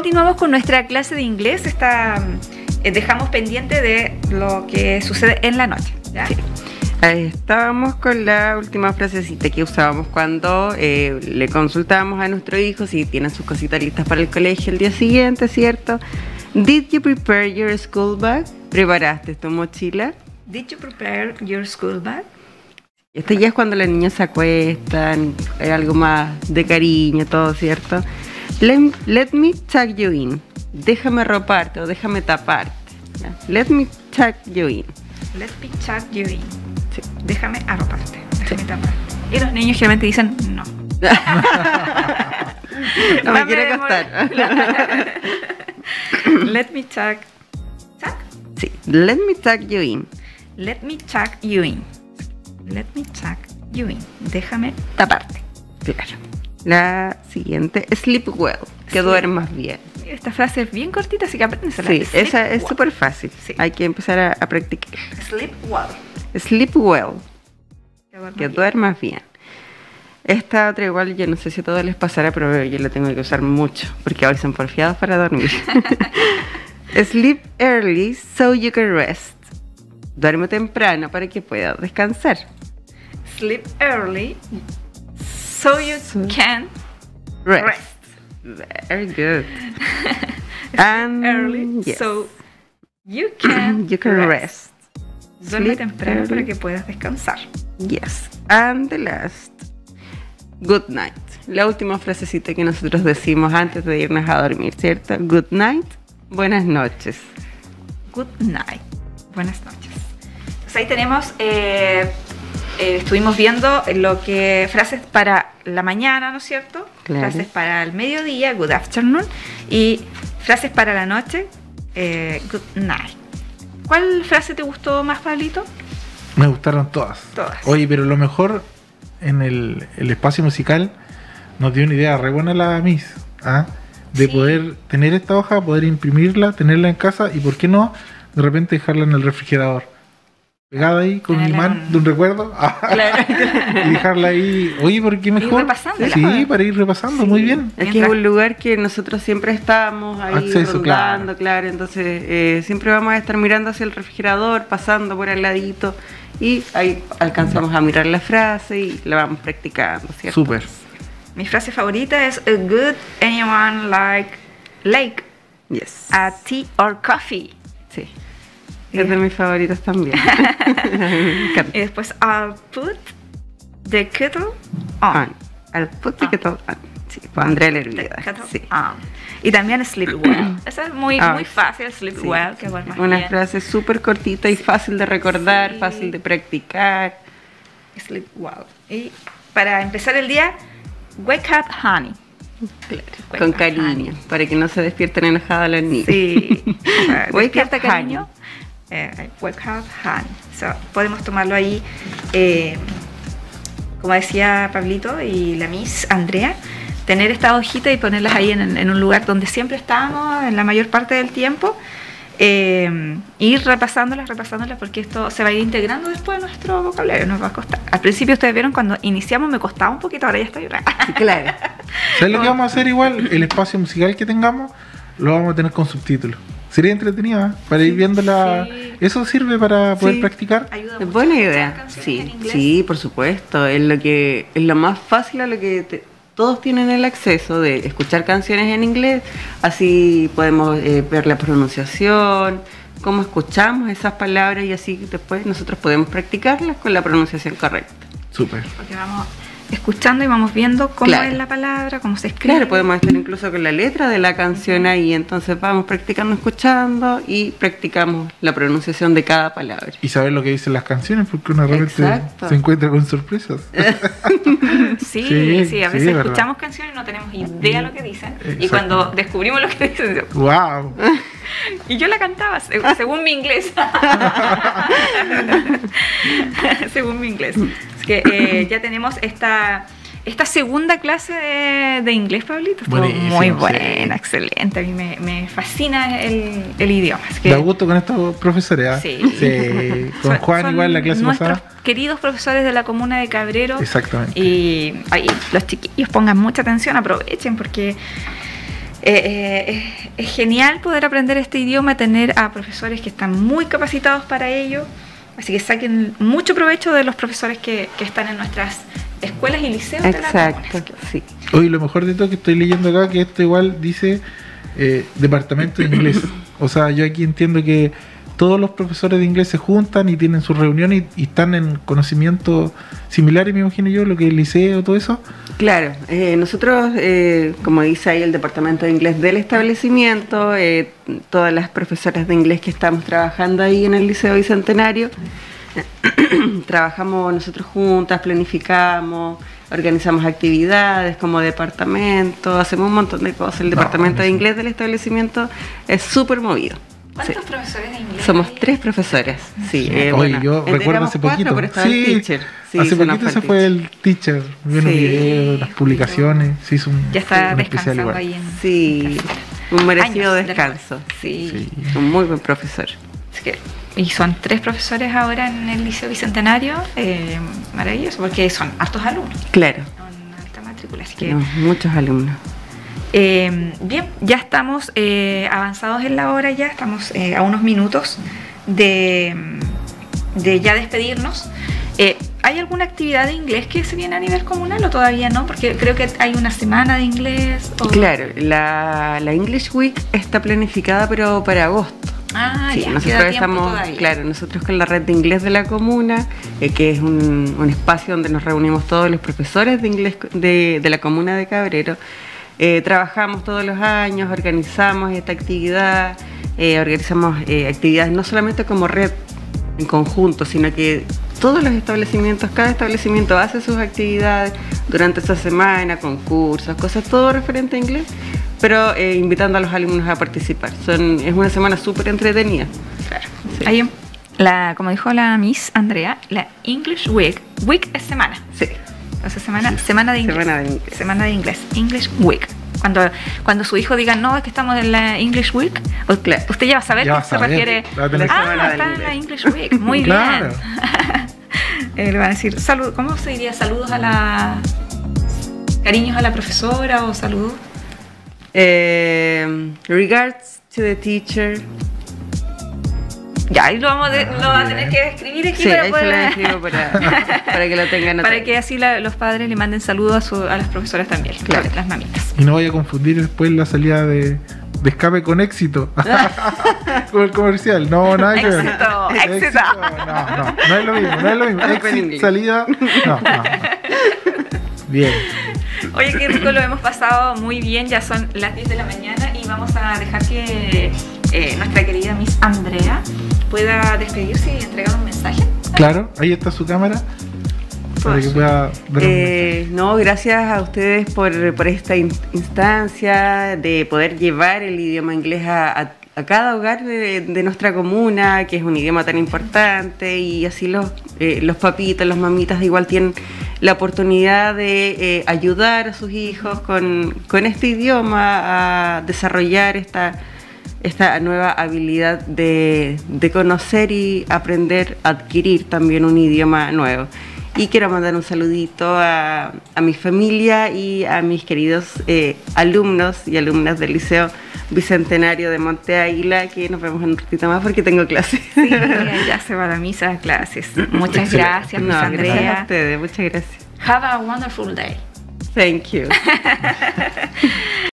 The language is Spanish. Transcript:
continuamos con nuestra clase de inglés. Dejamos pendiente de lo que sucede en la noche, ¿ya? Sí. Ahí estábamos con la última frasecita que usábamos cuando le consultábamos a nuestro hijo si tiene sus cositas listas para el colegio el día siguiente, ¿cierto? Did you prepare your school bag? ¿Preparaste tu mochila? Did you prepare your school bag? Esto ya es cuando los niños se acuestan, hay algo más de cariño, todo, ¿cierto? Let me tuck you in. Déjame arroparte o déjame taparte. ¿Ya? Let me tuck you in. Let me tuck you in. Sí. Déjame arroparte, déjame taparte. Y los niños generalmente dicen no. No me quiere acostar. Let me tuck. ¿Tuck? Sí, let me tuck you in. Let me tuck you in. Let me tuck you in. Déjame taparte. Claro. La siguiente, sleep well, que Sí. duermas bien. Esta frase es bien cortita, así que apréndesela. Sí, Sleep esa es well. súper fácil. Sí. Hay que empezar a practicar. Sleep well. Sleep well, Que duermas que bien. duermas bien. Esta otra igual, yo no sé si a todos les pasará, pero yo la tengo que usar mucho, porque ahora son porfiados para dormir. Sleep early so you can rest. Duerme temprano para que puedas descansar. Sleep early so you can rest. Very good. And Early yes, so you can rest. Duerme Sleep temprano early. para que puedas descansar. Yes. And the last. Good night. La última frasecita que nosotros decimos antes de irnos a dormir, ¿cierto? Good night. Buenas noches. Good night. Buenas noches. Entonces ahí tenemos, estuvimos viendo frases para la mañana, ¿no es cierto? Claro. Frases para el mediodía, good afternoon. Y frases para la noche, good night. ¿Cuál frase te gustó más, Pablito? Me gustaron todas. Todas. Oye, pero lo mejor en el espacio musical nos dio una idea re buena la Miss, ¿ah? De Sí. poder tener esta hoja, poder imprimirla, tenerla en casa y, ¿por qué no? De repente dejarla en el refrigerador. Pegada ahí con un Tenerla imán en- de un recuerdo. Y dejarla ahí. Oye, ¿por qué mejor? repasándola. Sí, para ir repasando, Sí. muy bien. Es que es un lugar que nosotros siempre estamos ahí Acceso, rondando, claro. claro. Entonces siempre vamos a estar mirando hacia el refrigerador, pasando por al ladito y ahí alcanzamos a mirar la frase y la vamos practicando, ¿cierto? Súper. Mi frase favorita es a good anyone like Yes. a tea or coffee. Sí. Es de mis favoritos también. Me encanta. Y después I'll put the kettle on. On. Al puto que todo. Sí, pues Andrea Lervida. The kettle Sí. on. Y también sleep well. Esa es muy Ah, fácil, sleep sí, well, sí. que duermas Una bien. frase súper cortita y fácil de recordar, Sí. fácil de practicar. Sleep well. Y para empezar el día, wake up honey. Claro, Wake con up, cariño, honey. para que no se despierten enojados los niños. Sí. O sea, Wake despierta up, cariño. Wake up honey. So, podemos tomarlo ahí, como decía Pablito y la Miss Andrea, tener esta hojita y ponerlas ahí en un lugar donde siempre estamos, en la mayor parte del tiempo. Ir repasándolas porque esto se va a ir integrando después a nuestro vocabulario, nos va a costar. Al principio ustedes vieron cuando iniciamos me costaba un poquito, ahora ya estoy Claro. ¿Sabes lo que vamos a hacer igual? El espacio musical que tengamos lo vamos a tener con subtítulos. Sería entretenido, ¿eh? Para ir viendo la... sí. Eso sirve para poder Sí. practicar. Ayuda Es mucho buena escuchar idea. canciones en Sí, inglés. sí, por supuesto. Es lo más fácil a lo que todos tienen el acceso de escuchar canciones en inglés. Así podemos ver la pronunciación, cómo escuchamos esas palabras y así después nosotros podemos practicarlas con la pronunciación correcta. Súper. Porque vamos escuchando y vamos viendo cómo Claro. es la palabra, cómo se escribe. Claro, podemos estar incluso con la letra de la canción ahí, entonces vamos practicando escuchando y practicamos la pronunciación de cada palabra. Y saber lo que dicen las canciones, porque uno de repente Exacto. se encuentra con sorpresas. Sí, Sí, sí, a sí, veces verdad. escuchamos canciones y no tenemos idea lo que dicen. Y Exacto. cuando descubrimos lo que dicen, digo, ¡Wow! y yo la cantaba según mi inglés. Según mi inglés. Es que ya tenemos esta segunda clase de inglés, Pablito. Estuvo Buenísimo, muy sí. buena, excelente. A mí me fascina el idioma. Es que Da gusto con estos profesores, ¿ah? Sí. Con son- Juan son igual la clase nuestros pasada. queridos profesores de la comuna de Cabrero. Exactamente. Y ahí los chiquillos pongan mucha atención, aprovechen porque Es genial poder aprender este idioma, tener a profesores que están muy capacitados para ello, así que saquen mucho provecho de los profesores que están en nuestras escuelas y liceos. Exacto, sí. Hoy lo mejor de todo que estoy leyendo acá, que esto igual dice departamento de inglés. O sea, yo aquí entiendo que todos los profesores de inglés se juntan y tienen sus reuniones y están en conocimientos similares, me imagino yo, lo que es el liceo, todo eso. Claro, nosotros, como dice ahí el departamento de inglés del establecimiento, todas las profesoras de inglés que estamos trabajando ahí en el Liceo Bicentenario, trabajamos nosotros juntas, planificamos, organizamos actividades como departamento, hacemos un montón de cosas. El departamento de inglés del establecimiento es súper movido. ¿Cuántos profesores de inglés? Somos 3 profesoras, sí. Oye, yo recuerdo hace poquito. Pero estaba el teacher. Sí, hace poquito se fue el teacher. Vi unos videos, las publicaciones. Se hizo ya está un descansando igual. ahí en sí, un merecido descanso. Sí. Un muy buen profesor. Es que, y son 3 profesores ahora en el Liceo Bicentenario. Maravilloso, porque son hartos alumnos. Claro. Con alta matrícula, así que... muchos alumnos. Bien, ya estamos avanzados en la hora, ya estamos a unos minutos de ya despedirnos. ¿Hay alguna actividad de inglés que se viene a nivel comunal o todavía no? Porque creo que hay una semana de inglés. Claro, la English Week está planificada pero para agosto. Sí, ya, nosotros estamos, claro, nosotros con la red de inglés de la comuna, que es un espacio donde nos reunimos todos los profesores de inglés de la comuna de Cabrero. Trabajamos todos los años, organizamos esta actividad, organizamos actividades no solamente como red en conjunto, sino que todos los establecimientos, cada establecimiento hace sus actividades durante esa semana, concursos, cosas, todo referente a inglés, pero invitando a los alumnos a participar. Es una semana súper entretenida. Claro. Sí. Hay como dijo la Miss Andrea, la English Week. Week es semana. Sí. Entonces semana de inglés. Semana de inglés. English Week. Cuando su hijo diga, no, es que estamos en la English Week, usted ya va a saber a qué se refiere. Está en la English Week. Muy bien. Le van a decir, ¿cómo se diría? Saludos cariños a la profesora o saludos. Regards to the teacher. Ya, ahí lo va a tener que escribir aquí para poder... se lo escribo para que lo tengan. Para que así los padres le manden saludos a las profesoras también, claro. Las mamitas. Y no vaya a confundir después la salida de escape con éxito. Con el comercial. No, nada que ver. Éxito. No es lo mismo. Éxito, salida. No. Bien. Oye, qué rico, lo hemos pasado muy bien. Ya son las 10 de la mañana y vamos a dejar que nuestra querida Miss Andrea pueda despedirse y entregar un mensaje. Claro, ahí está su cámara para que pueda ver gracias a ustedes por esta instancia de poder llevar el idioma inglés a cada hogar de nuestra comuna, que es un idioma tan importante, y así los papitos, las mamitas igual tienen la oportunidad de ayudar a sus hijos con este idioma a desarrollar esta nueva habilidad de conocer y aprender, adquirir también un idioma nuevo. Y quiero mandar un saludito a mi familia y a mis queridos alumnos y alumnas del Liceo Bicentenario de Monte Águila, que nos vemos en un ratito más porque tengo clases. Sí, ya se va a la misa a clases. Muchas gracias, Miss Andrea. Gracias a ustedes, muchas gracias. Have a wonderful day. Thank you.